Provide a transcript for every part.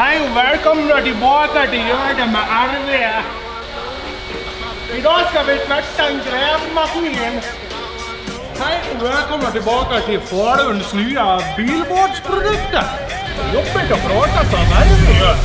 Hej och välkomna tillbaka till Gör det med Arve. Idag ska vi tvätta en grävmaskin. Hej och välkomna tillbaka till Faluns nya bilvårdsprodukter. Jobbigt att prata så här nu gör.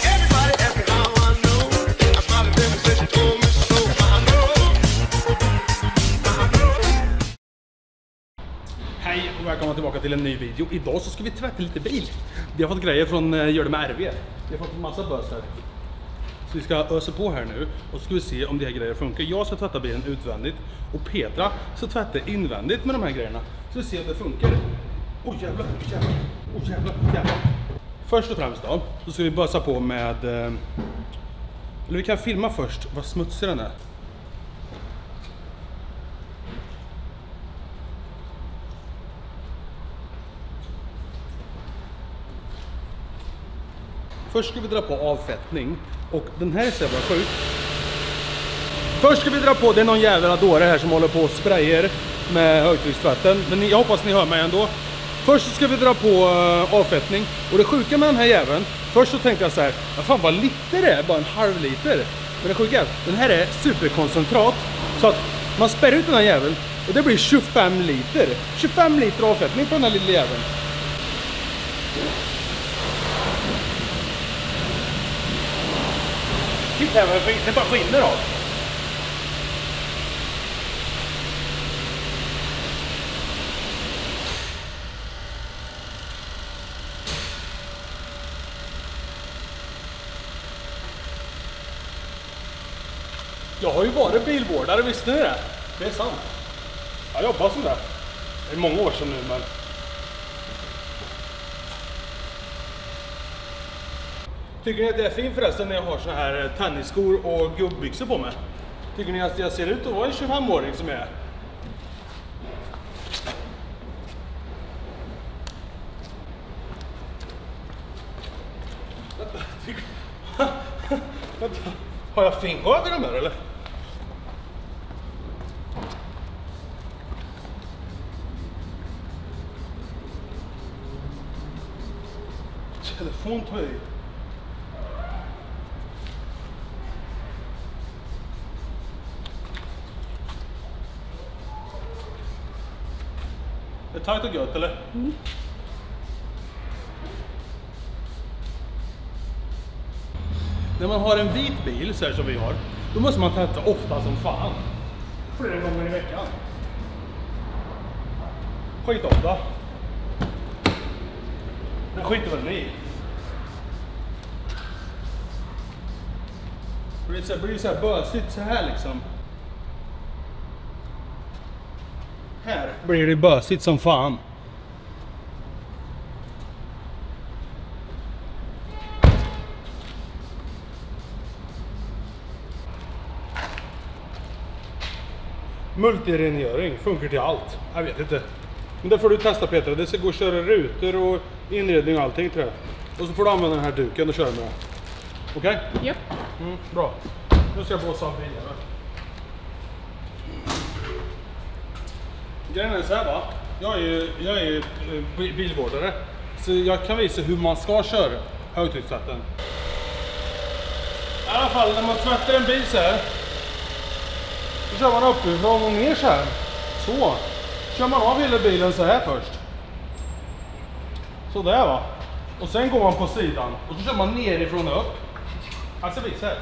Hej och välkomna tillbaka till en ny video. Idag så ska vi tvätta lite bil. Vi har fått grejer från Gör det med RV. Vi har fått en massa böser. Så vi ska ösa på här nu och så ska vi se om de här grejerna funkar. Jag ska tvätta bilen utvändigt och Petra ska tvätta invändigt med de här grejerna. Så vi ser om det funkar. Åh jävlar, jävlar, jävlar, jävlar. Först och främst då, så ska vi bösa på med... Eller vi kan filma först vad smutsig den är. Först ska vi dra på avfettning. Och den här är så jävla sjuk. Först ska vi dra på, det är någon jävla dåre här som håller på och sprayer med högtryckstvätten. Men jag hoppas ni hör mig ändå. Först ska vi dra på avfettning. Och det sjuka med den här jäveln, först så tänkte jag så här, vad fan vad liter det är, bara en halv liter. Men det sjuka är, den här är superkoncentrat. Så att man spär ut den här jäveln och det blir 25 liter. 25 liter avfettning på den här lilla jäveln. Titta här vad det bara skiner av. Jag har ju varit bilvårdare, visste ni det? Det är sant. Jag jobbar som det. Det är många år sedan nu, men... Tycker ni att det är fint förresten när jag har såna här tennisskor och gubbbyxor på mig? Tycker ni att jag ser ut att vara en 25-åring som jag är? Vänta. Har jag fingar över de här eller? Telefon tar jag i. Det är tajt och gött, eller? Mm. När man har en vit bil, så här som vi har, då måste man tvätta ofta som fan. Flera gånger i veckan. Skit ofta. Den skiter väl ni. Det blir så här bösigt så här liksom. Här blir det bösigt som fan. Multirengöring funkar till allt. Jag vet inte. Men det får du testa Petra. Det ska gå att köra rutor och inredning och allting tror jag. Och så får du använda den här duken och köra med den. Okej? Ja. Bra. Nu ska jag blåsa av bilen. Grejen är så här va. Jag är bilvårdare. Så jag kan visa hur man ska köra högtryckstvätten. I alla fall när man tvättar en bil så här. Då kör man uppifrån och ner så här. Så. Kör man av hela bilen så här först. Så där va. Och sen går man på sidan. Och så kör man nerifrån och upp. Alltså visa här.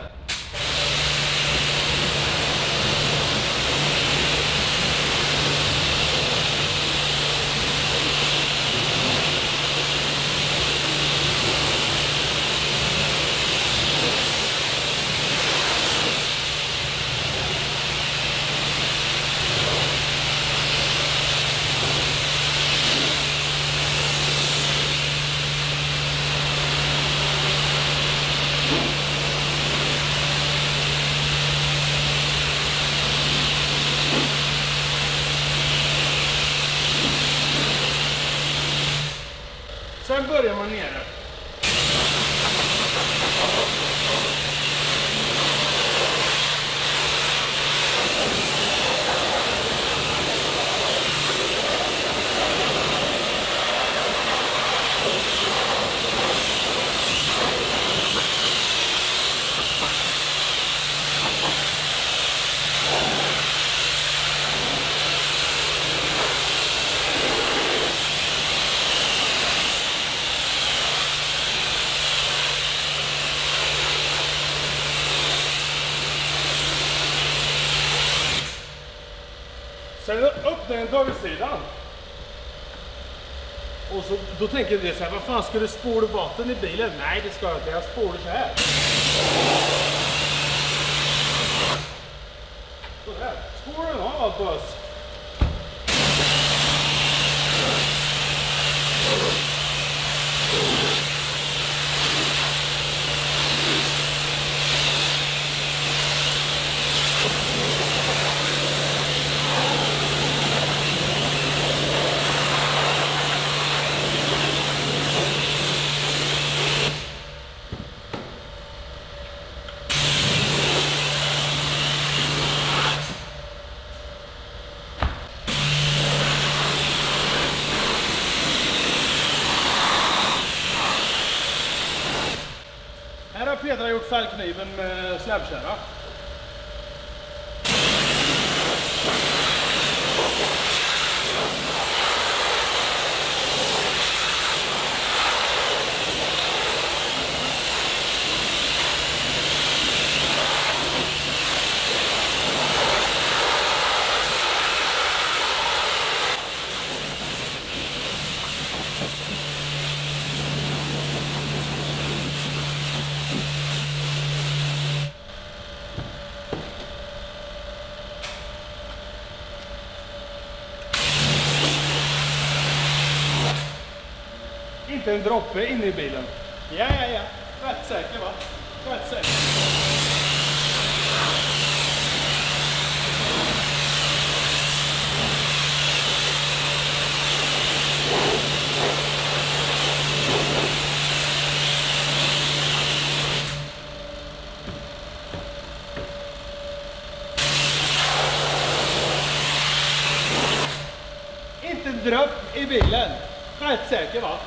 Sen börjar man nere. Sen öppnar jag dörrsidan. Och så, då tänker jag så här, vad fan, ska du spola vatten i bilen? Nej, det ska jag inte, jag spolar så här. Så här, spolar den av allt bös. Här har Petra gjort färgkniven med släpkärra. Inte en droppe inne i bilen. Ja. Rätt säker, va? Rätt säker. Inte en dropp i bilen. Rätt säker, va?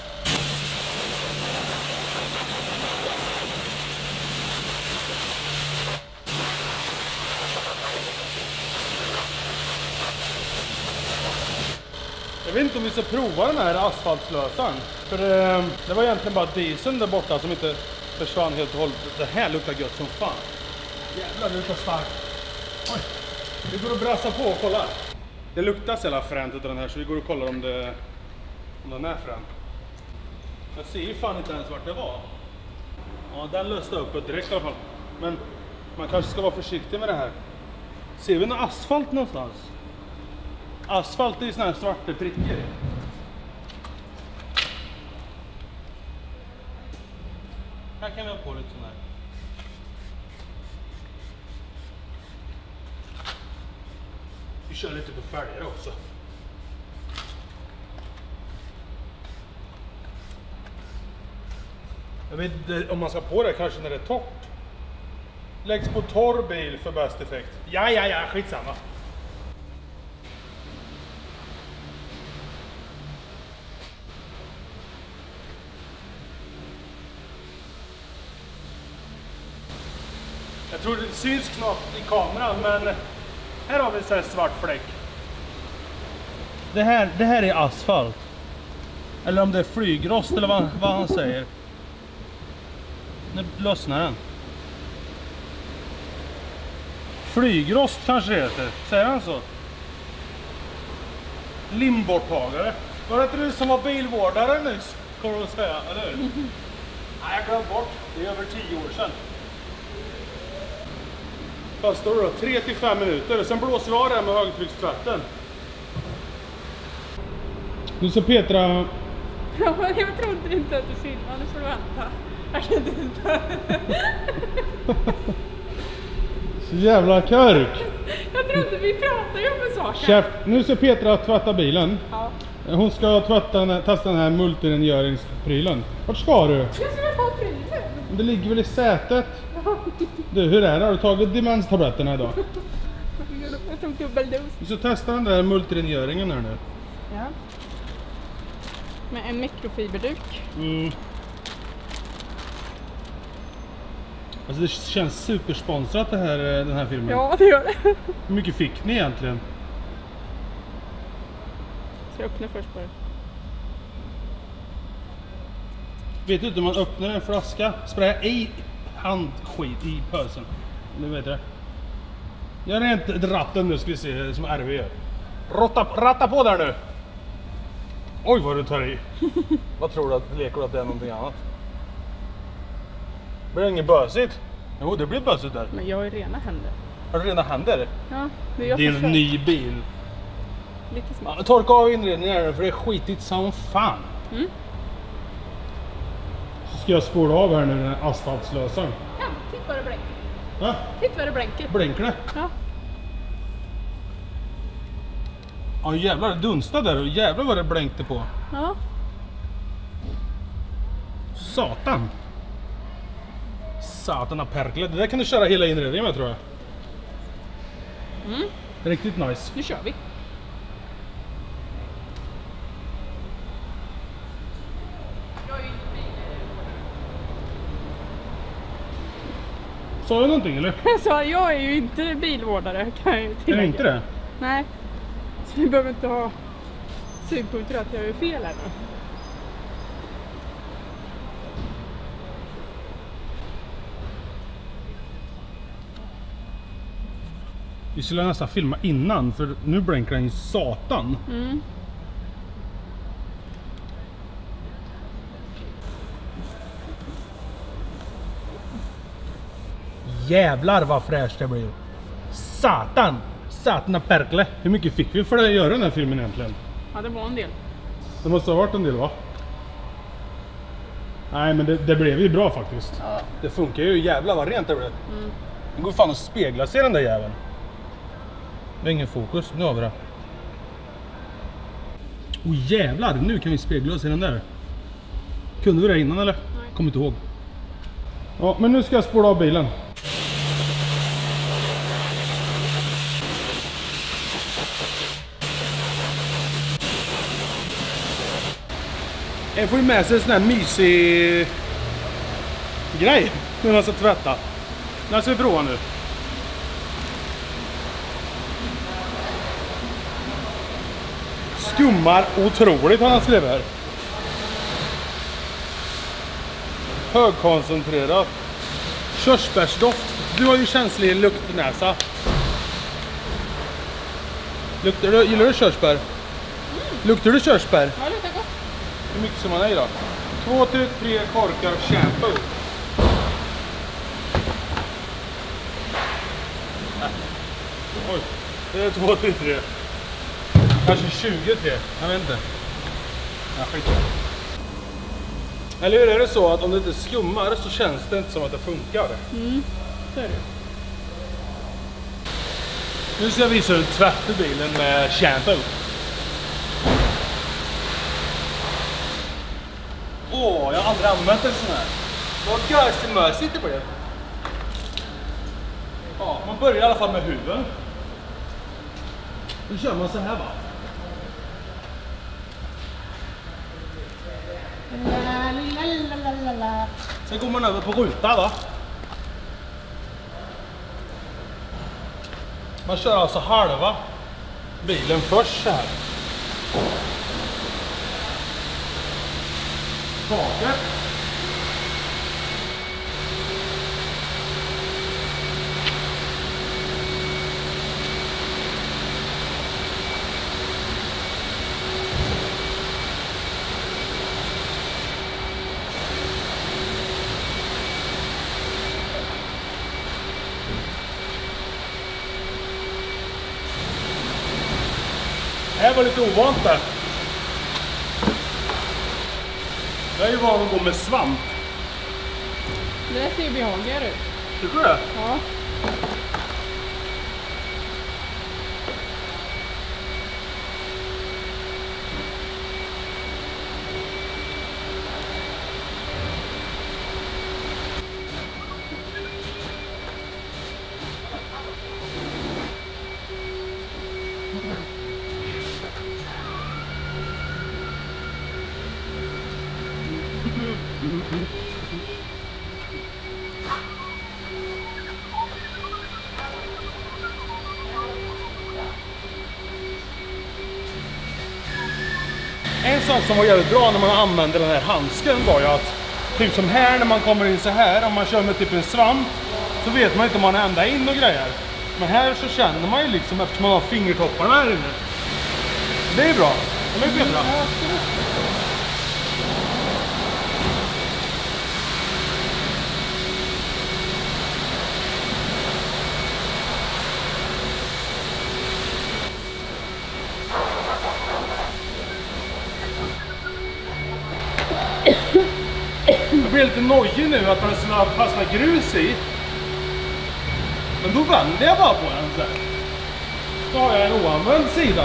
Jag vet inte om vi ska prova den här asfaltslösaren. För det var egentligen bara dieseln där borta som inte försvann helt och hållet. Det här luktar gött som fan. Jävlar, det luktar starkt. Oj, vi går och brassar på och kollar. Det luktar så jävla fränt utav den här, så vi går och kollar om den är frän. Jag ser ju fan inte ens vart det var. Ja, den löste upp direkt i alla fall. Men man kanske ska vara försiktig med det här. Ser vi någon asfalt någonstans? Asfalt är ju såna här svarta prickar. Här kan vi ha på lite sån här. Vi kör lite på fälgar också. Jag vet inte om man ska på det kanske när det är torrt. Läggs på torr bil för bäst effekt. Ja, skitsamma. Jag tror det syns knappt i kameran, men här har vi en sån här svart fläck. Det här är asfalt. Eller om det är flygrost eller vad han säger. Nu lossnar den. Flygrost kanske det heter. Säger han så? Limborttagare. Var det inte du som var bilvårdare nyss? Kommer du att säga, eller hur? Nej, jag glömde bort. Det är över 10 år sedan. Vad står det då? 3 till 5 minuter. Sen blåser vi av det här med högtryckstvätten. Nu så Petra... Ja, men jag trodde inte att du filmade. Nu får du vänta. Jag kan inte. Så jävla körk. Jag trodde vi pratade ju om en sak. Chef, nu ska Petra tvätta bilen. Ja. Hon ska testa den här multirengöringsprylen. Vart ska du? Jag ska ta prylen. Det ligger väl i sätet. Du, hur är det? Har du tagit demenstabletterna idag? Jag tog dubbeldos. Du ska testa den där multirengöringen här nu. Ja. Med en mikrofiberduk. Alltså det känns supersponsrat det här, den här filmen. Ja, det gör det. Hur mycket fick ni egentligen? Så jag öppnar först bara. Vet du inte om man öppnar en flaska, sprayar i handskit i pösen. Nu vet jag. Gör rent ratten nu ska vi se som RV gör. Ratta på där nu. Oj vad du tar i. Vad tror du att leker att det är någonting annat? Blir det inget bösigt? Jo det blir bösigt där. Men jag har ju rena händer. Har du rena händer? Ja, det är jag Det är som en kör. ny bil. Lite smart. Ja, torka av inredningen här för det är skitigt som fan. Mm. Ska jag spola av här nu den asfaltslösaren? Ja, titta vad det blänker. Ja, Titta vad det blänker. blänker det? Ja. Ja jävlar det dunstade där och jävlar vad det blänkte på. Ja. Satan. Satan av perklet. Det där kan du köra hela inredningen med tror jag. Mm. Riktigt nice. Nu kör vi. Sa du någonting eller? Så jag är ju inte bilvårdare kan jag ju Är tillägga. det inte det? Nej. Så vi behöver inte ha synpunkter att jag gör fel här nu. Vi skulle nästan filma innan för nu blänkar den ju satan. Mm. Jävlar vad fräscht det blir. Satan! Satan av perkle. Hur mycket fick vi för att göra den här filmen egentligen? Ja, det var en del. Det måste ha varit en del va? Nej men det blev ju bra faktiskt. Ja. Det funkar ju, jävlar vad rent det blev. Mm. Det går fan att spegla sig den där jäveln. Det är ingen fokus, nu har vi det. Åh jävlar, nu kan vi spegla oss i den där. Kunde vi det innan eller? Nej. Kommer inte ihåg. Ja men nu ska jag spola av bilen. Jag får ju med sig en sån här mysig grej när man ska tvätta. Den här ska vi prova nu. Skummar otroligt har han skrivit här. Högkoncentrerat. Körsbärsdoft. Du har ju känslig luktnäsa. Gillar du körsbär? Luktar du körsbär? Ja, det luktar gott. Hur mycket ska man ha i då? 2-3 korkar shampoo. Oj, det är 2-3. Kanske 23, jag vet inte. Ja, skit. Eller hur är det så att om det inte skummar så känns det inte som att det funkar? Mm, så är det. Nu ska jag visa hur du tvättar bilen med shampoo. Åh, jag har aldrig använt en sån här. Vad görsmässigt det blev. Ja, man börjar i alla fall med huvudet. Nu kör man så här va. Sen går man över på ruta va. Man kör alltså halva bilen först så här. Taket. Det här var lite ovant där. Jag är ju van att gå med svamp. Det ser behagligare ut. Tycker du det? Ja. En sak som var jävligt bra när man använde den här handsken var ju att typ som här när man kommer in så här, om man kör med typ en svamp så vet man inte om man är ända in och grejer. Men här så känner man ju liksom eftersom man har fingertopparna här inne Det är bra. De är bättre. Ja, absolut. Jag blir lite nojig nu att man ska fastna grus i. Men då vänder jag bara på den så här. Då har jag en oanvänd sida.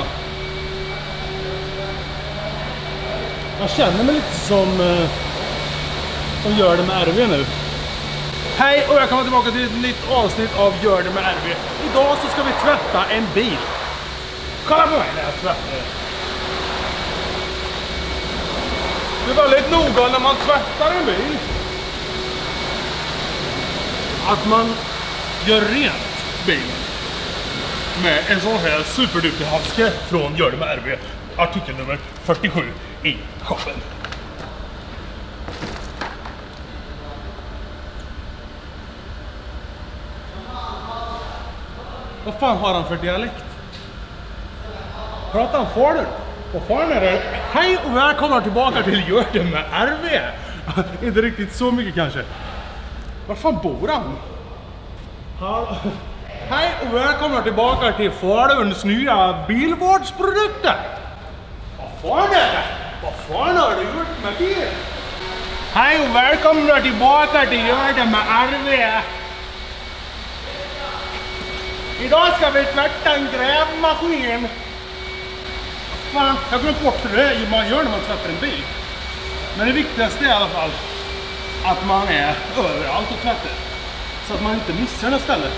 Jag känner mig lite som gör det med RV nu. Hej och välkomna tillbaka till ett nytt avsnitt av Gör det med RV. Idag så ska vi tvätta en bil. Kolla på mig när jag tvättar. Det är väldigt noga när man tvättar en bil att man gör rent bilen med en sån här superduper handske från Gör det med RV, artikel nummer 47 i shoppen. Vad fan har han för dialekt? Pratar han för den? Vad fan är det? Hej och välkomna tillbaka till Gör det med RV. Inte riktigt så mycket kanske. Var fan bor han? Hej och välkomna tillbaka till Faluns nya bilvårdsprodukter. Vad fan är det? Vad fan har du gjort med bil? Hej och välkomna tillbaka till Gör det med RV. Idag ska vi tvätta en grävmaskin. Fan, jag glömde bort hur det är man gör när man tvättar en bil. Men det viktigaste är i alla fall att man är överallt och tvättar. Så att man inte missar något ställe.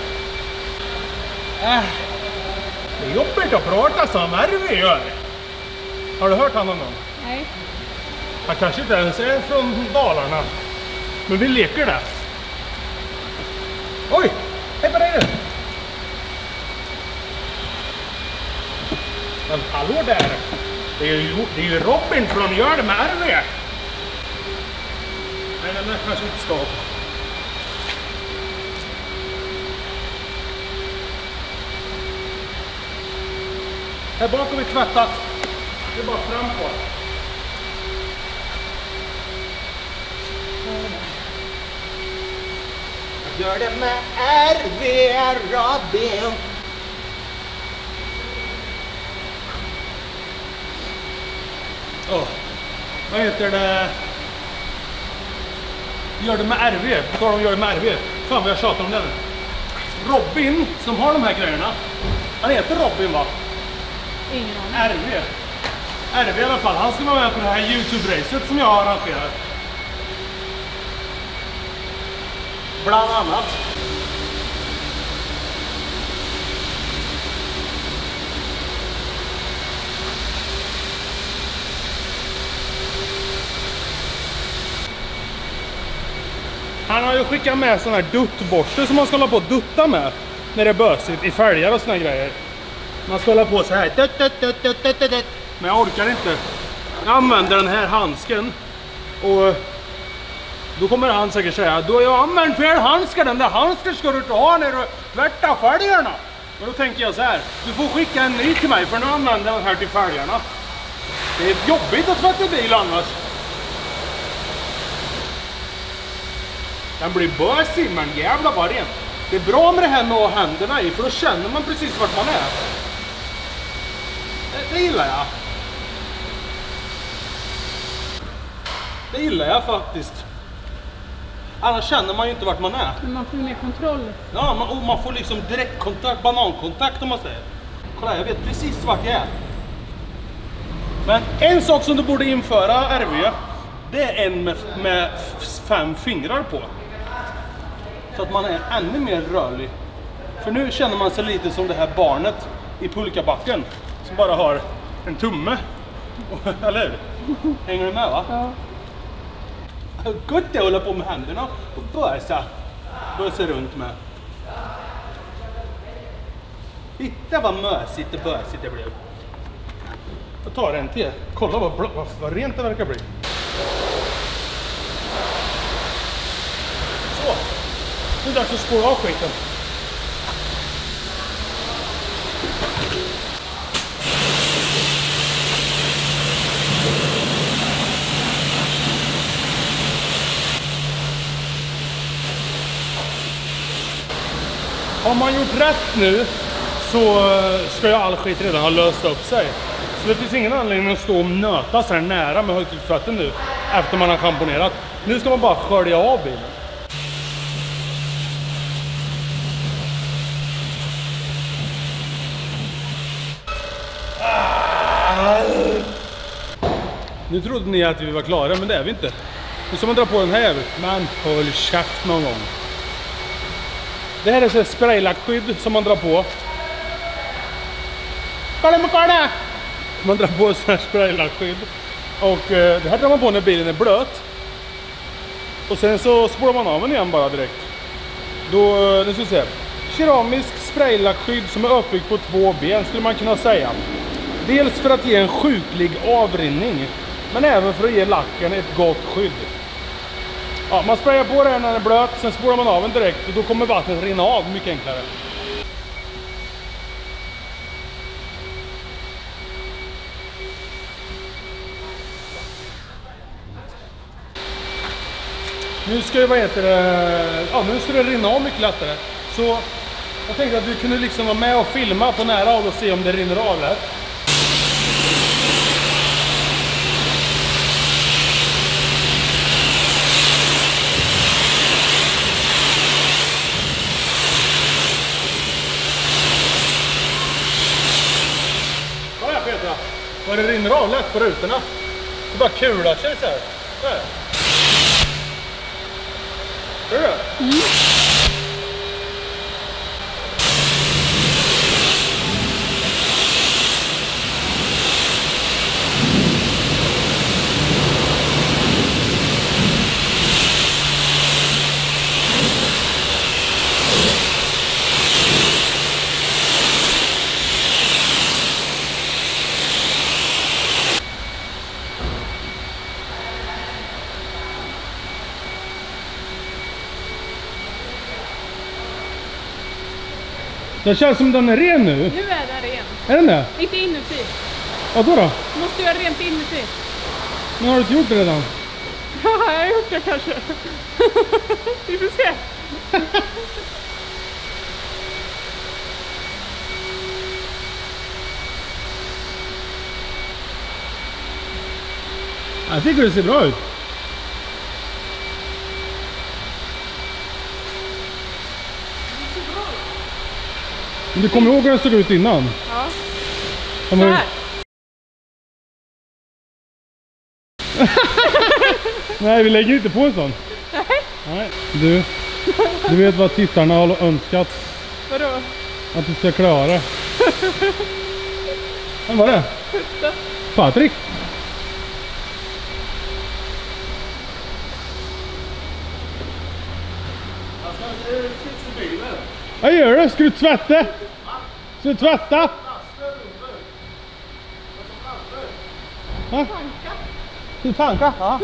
Det är jobbigt att prata som RV gör. Har du hört han någon gång? Nej. Han kanske inte ens är från Dalarna. Men vi leker där. Oj, hej på dig nu. Men hallå där. Det är ju Robin från Gör det med RV. Nej, den där kanske inte ska. Här bakom är tvättat. Det är bara fram på. Gör det med RV, Robin. Vad heter det? Gör det med RV. Vad de gör det med RV. Fan vad jag tjatar om den. Robin som har de här grejerna. Han heter Robin va? Ingen aning. RV. RV i alla fall. Han ska vara med på det här YouTube-racet som jag arrangerar. Bland annat. Han har ju skickat med sån här duttborste som man ska hålla på att dutta med när det är bösigt i fälgar och såna grejer. Man ska hålla på så här. Men jag orkar inte. Jag använder den här handsken och då kommer han säkert säga då har jag använt fel handskar. Den där handsken ska du inte ha när du tvättar fälgarna. Och då tänker jag så här. Du får skicka en ny till mig för nu använder den här till fälgarna. Det är jobbigt att tvätta bil annars. Den blir bösig men jävla vad rent. Det är bra med det här med att ha händerna i för då känner man precis vart man är. Det gillar jag. Det gillar jag faktiskt. Annars känner man ju inte vart man är. Men man får ju mer kontroll. Ja, man får liksom direktkontakt, banankontakt om man säger. Kolla, jag vet precis vart jag är. Men en sak som du borde införa, RV, det är en med 5 fingrar på. Så att man är ännu mer rörlig. För nu känner man sig lite som det här barnet i pulkabacken som bara har en tumme. Eller hur? Hänger du med va? Ja. Gott att hålla på med händerna och bösa runt med. Titta vad mösigt och bösigt det blev. Jag tar en till. Kolla vad rent det verkar bli. Så. Nu är det dags att spåra av skiten. har man gjort rätt nu så ska ju all skit redan ha löst upp sig. Så det finns ingen anledning att stå och nöta så här nära med högtrycksvatten nu efter man har schamponerat. Nu ska man bara skölja av bilen. Nu trodde ni att vi var klara, men det är vi inte. Nu ska man dra på den här jäveln. Men håll käft någon gång. Det här är så spraylackskydd som man drar på. Kolla! Man drar på sån här spraylackskydd. Och det här drar man på när bilen är blöt. Och sen så spolar man av den igen bara direkt. Då, nu ska vi se. Keramisk spraylackskydd som är uppbyggt på 2 ben skulle man kunna säga. Dels för att ge en sjuklig avrinning, men även för att ge lacken ett gott skydd. Ja, man sprayar på det här när den är blöt, sen spolar man av den direkt och då kommer vattnet rinna av mycket enklare. Nu ska nu ska det rinna av mycket lättare. Så jag tänkte att du kunde liksom vara med och filma på nära håll och se om det rinner av lätt. Kolla Petra, vad det rinner av lätt på rutorna. Det bara kular sig så här. Där. Hör du det? Mm. Det känns som den är ren nu. Nu är den ren. Är den det? Inte inuti. Ja, då? Du måste göra rent inuti. Men har du inte gjort det redan? Ja, jag har gjort det kanske. Vi får se. Jag tycker det ser bra ut. Du kommer ihåg hur det såg ut innan? Ja. Så här. Nej, vi lägger inte på en sån. Nej. Du vet vad tittarna har önskat. Vadå? Att du ska klara det. Vem var det? Patrik. Vad gör du? Ska du tvätta? Ska du tvätta? Ha? Ska du tanka? Ja.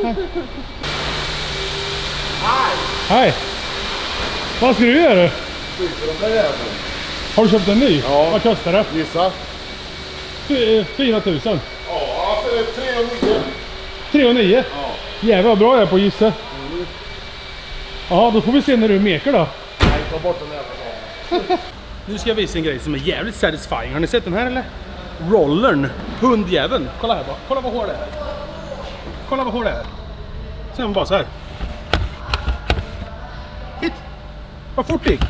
Hej. Vad ska du göra? Har du köpt en ny? Ja. Vad kostar det? Gissa. 4 000. Ja, 3,9. 3,9? Ja. Jävlar vad bra jag är på att gissa. Ja, då får vi se när du mekar då. Nej, ta bort den här. Nu ska jag visa en grej som är jävligt satisfying. Har ni sett den här eller? Rollern. Hundjäveln. Kolla här bara. Kolla vad hård det är. Kolla vad hård det är. Sen man bara så här. Hit. Vad fort det gick.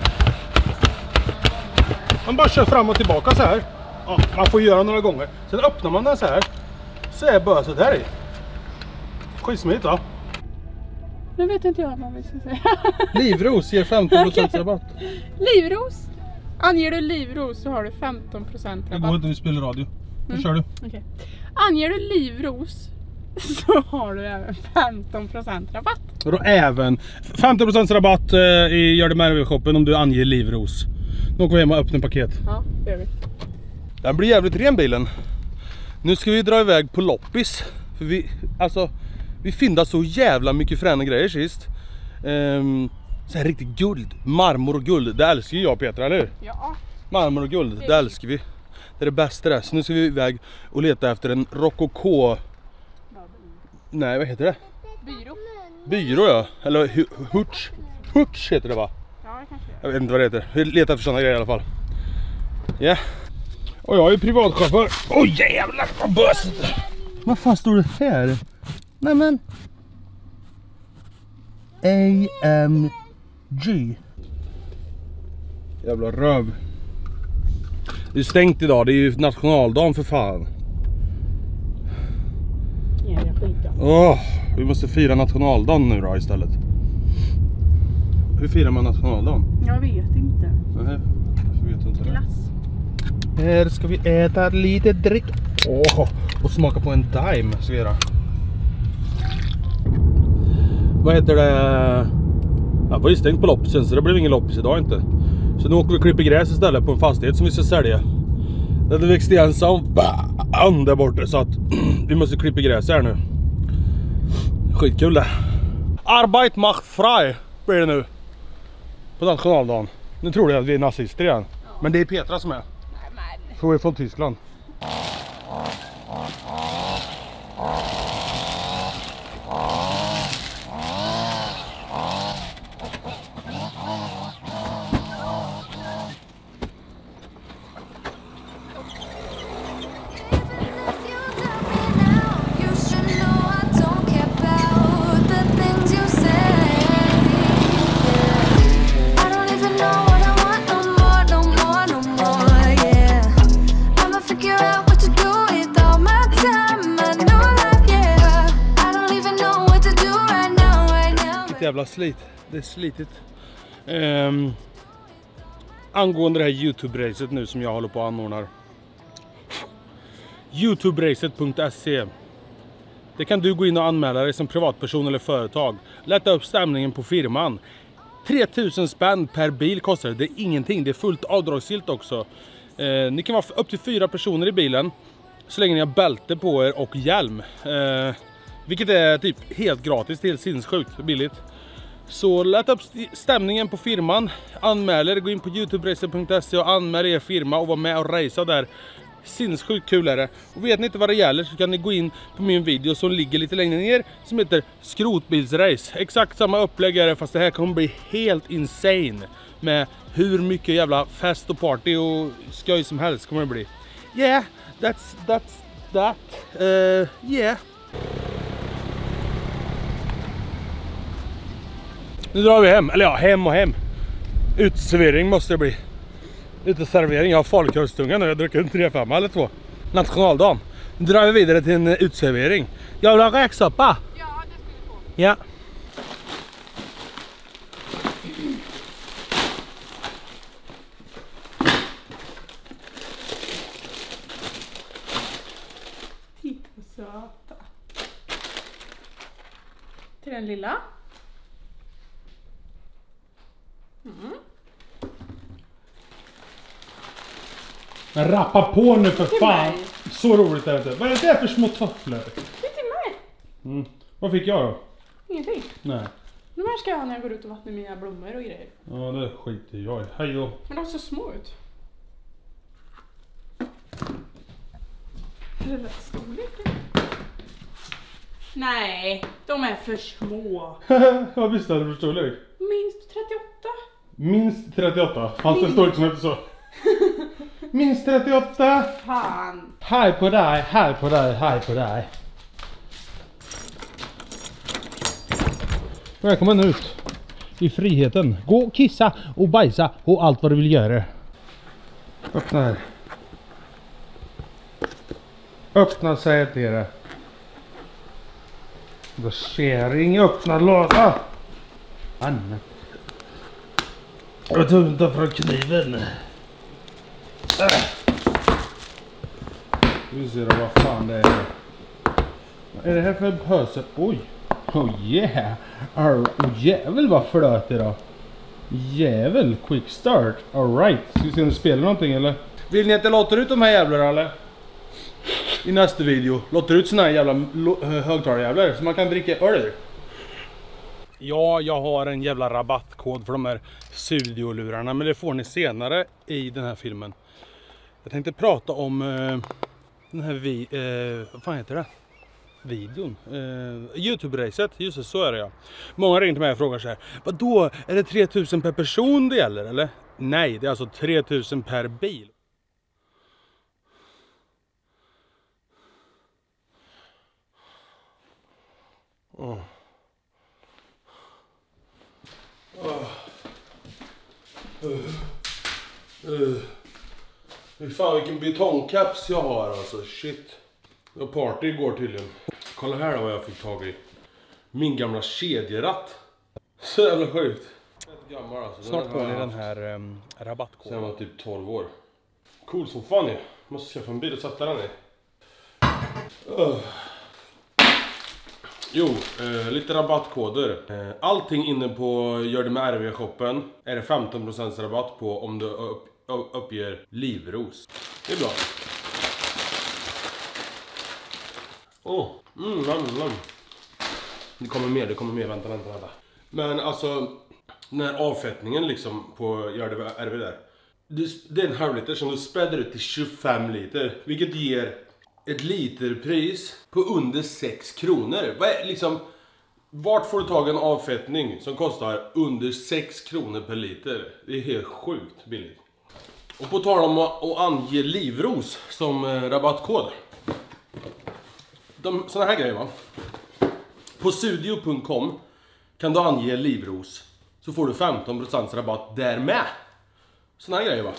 Man bara kör fram och tillbaka så här. Ja, man får göra några gånger. Sen öppnar man den så här. Så är böset här i. Skitsmidigt va? Nu vet inte jag vad vi ska säga. Livros ger 15% rabatt. Livros? Anger du livros så har du 15% rabatt. Det går inte, vi spelar radio. Nu kör du. Okay. Anger du livros så har du även 15% rabatt. Och då även 15% rabatt i Gör det Marvel-shoppen om du anger livros. Nu åker vi hem och öppnar paket. Ja, det gör vi. Den blir jävligt ren bilen. Nu ska vi dra iväg på loppis. För vi fyndade så jävla mycket fräna grejer sist. Så här riktigt guld. Marmor och guld. Det älskar ju jag Petra, eller hur? Ja. Marmor och guld, det älskar vi. Det är det bästa där. Så nu ska vi iväg och leta efter en rokoko. Nej, vad heter det? Byrå. Byrå ja. Eller hurts. Hurts heter det va? Ja, kanske. Jag vet inte vad det heter. Vi letar för sådana grejer i alla fall. Ja. Yeah. Och jag är privatchaufför. Oj jävlar vad bösigt. Vad fan står det här? Nämen. AMG. Jävla röv. Det är stängt idag, det är ju nationaldagen för fan. Ja, jag skiter. Vi måste fira nationaldagen nu då istället. Hur firar man nationaldagen? Jag vet inte. Nej, jag vet inte det. Glass. Här ska vi äta lite dryck. Och smaka på en Daim ska vi göra. Vad heter det? Ja, var ju stängt på loppisen så det blev ingen loppis idag inte. Så nu åker vi och klipper gräs istället på en fastighet som vi ska sälja. Det växte igen som där borta så att vi måste klippa gräs här nu. Skitkul det. Arbeit macht frei blir det nu. På nationaldagen. Nu tror jag att vi är nazister igen. Ja. Men det är Petra som är. Så är från Tyskland. Jävla slit. Det är slitigt. Angående det här YouTube-racet nu som jag håller på att anordnar. YouTuberacet.se. Det kan du gå in och anmäla dig som privatperson eller företag. Lätta upp stämningen på firman. 3000 spänn per bil kostar det. Det är ingenting. Det är fullt avdragsgillt också. Ni kan vara upp till 4 personer i bilen. Så länge ni har bälte på er och hjälm. Vilket är typ helt gratis. Det är helt sinnessjukt billigt. Så lät upp stämningen på firman. Anmäl er, gå in på YouTuberacet.se och anmäl er firma och var med och racea där. Sinnessjukt kul är det. Och vet ni inte vad det gäller så kan ni gå in på min video som ligger lite längre ner som heter Skrotbilsrace. Exakt samma upplägg är det fast det här kommer bli helt insane. Med hur mycket jävla fest och party och skoj som helst kommer det bli. Yeah, that's that. Yeah. Nu drar vi hem, eller ja, hem och hem. Utservering måste det bli. Uteservering, jag har folkölstunga nu, jag dricker en 3-5 eller 2. Nationaldagen. Nu drar vi vidare till en utservering. Jag vill ha räksoppa. Ja, det ska vi få. Ja. Titta vad söta. Till den lilla. Men rappa på nu för till fan. Mig. Så roligt är det inte. Vad är det där för små tofflor? Det är till mig. Vad fick jag då? Ingenting. Nej. De här ska jag ha när jag går ut och vattnar mina blommor och grejer. Ja, det skiter jag i. Hej då. Men de ser små ut. Är det rätt storlek? Nej, de är för små. Vad visste du för storlek? Minst 38. Minst 38. Fanns det en storlek som heter så? Minst 38. Fan. Hej på dig, hej på dig, hej på dig. Välkommen ut i friheten. Gå och kissa och bajsa och allt vad du vill göra. Öppna här. Öppna säger till er. Då ser ingen öppna låda. Anna. Jag tog inte från kniven. Vi ser vad fan det är. Vad är det här för pöse? Oj. Oh yeah. Oh jävel vad flöt det då. Jävel. Quick start. Alright. Ska vi se om du spelar någonting eller? Vill ni att jag låter ut de här jävlarna eller? I nästa video. Låter ut såna här jävla högtalarjävlar så man kan dricka öl. Ja, jag har en jävla rabattkod för de här studiolurarna. Men det får ni senare i den här filmen. Jag tänkte prata om den här vad fan heter det? videon. YouTube-racet, just det, så är det ja. Många ringer till mig och frågar så här: vadå, är det 3000 per person det gäller eller? Nej, det är alltså 3000 per bil. Fan vilken betongkaps jag har alltså, shit. Det var party igår tydligen. Kolla här då vad jag fick tag i. Min gamla kedjeratt. Så jävla sjukt. Gammal alltså. Snart får ni den här rabattkoden. Sen var typ 12 år. Cool som fan ju. Måste skaffa en bil och sätta den i. Jo, lite rabattkoder. Allting inne på Gör det med RV-shoppen är det 15% rabatt på om du uppger livros. Det är bra. Det kommer mer, vänta. Men alltså, den här avfettningen liksom på Gör det med RV där. Det är en halvliter som du späder ut till 25 liter. Vilket ger ett literpris på under 6 kronor. Vad är, liksom, vart får du tag en avfettning som kostar under 6 kronor per liter? Det är helt sjukt billigt. Och på tal om att ange livros som rabattkod. Såna här grejer va. På studio.com kan du ange livros så får du 15% rabatt där med. Såna här grejer va.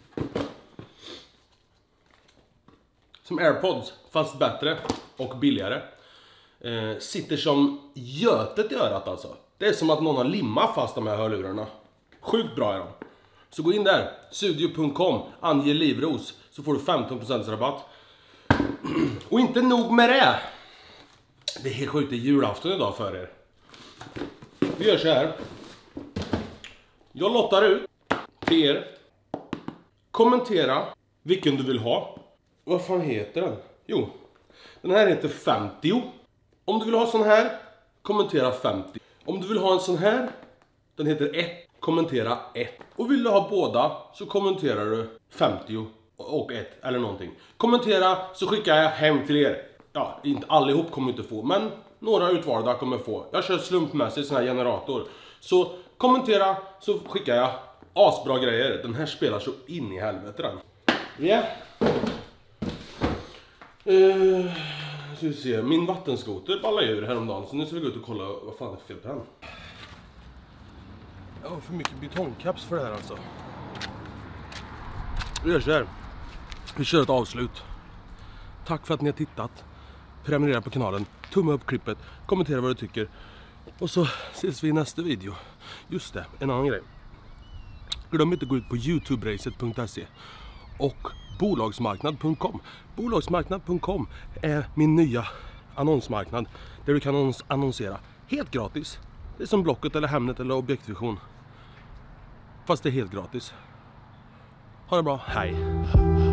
Som AirPods, fast bättre och billigare. Sitter som götet i örat alltså. Det är som att någon har limmat fast de här hörlurarna. Sjukt bra är de. Så gå in där, studio.com, ange livros, så får du 15% rabatt. Och inte nog med det. Det är helt sjukt, det är julafton idag för er. Vi gör så här. Jag lottar ut till er. Kommentera vilken du vill ha. Vad fan heter den? Jo, den här heter 50. Om du vill ha sån här, kommentera 50. Om du vill ha en sån här, den heter 1. Kommentera 1. Och vill du ha båda så kommenterar du 50 och 1 eller någonting. Kommentera så skickar jag hem till er. Ja, inte allihop kommer inte få, men några utvalda kommer få. Jag kör slumpmässigt sån här generator. Så kommentera så skickar jag asbra grejer. Den här spelar så in i helvete den. Ja. Så vi ser, min vattenskoter ballar ur häromdagen. Så nu ska vi gå ut och kolla vad fan det är fel på den. Jag har för mycket betongkaps för det här alltså. Vi gör så här. Vi kör ett avslut. Tack för att ni har tittat. Prenumerera på kanalen. Tumma upp klippet. Kommentera vad du tycker. Och så ses vi i nästa video. Just det, en annan grej. Glöm inte att gå ut på youtuberacet.se och bolagsmarknad.com. Bolagsmarknad.com är min nya annonsmarknad där du kan annonsera helt gratis. Det är som Blocket eller Hemnet eller Objektvision. Fast det är helt gratis. Ha det bra, hej!